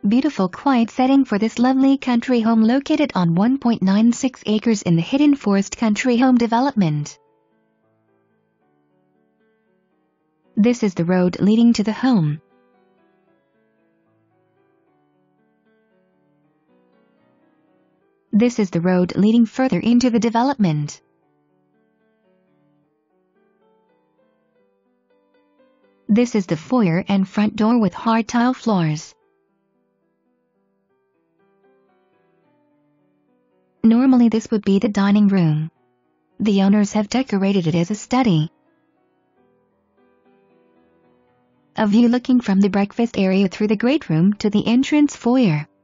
Beautiful quiet setting for this lovely country home located on 1.96 acres in the Hidden Forest Country Home Development. This is the road leading to the home. This is the road leading further into the development. This is the foyer and front door with hard tile floors. Normally this would be the dining room. The owners have decorated it as a study. A view looking from the breakfast area through the great room to the entrance foyer.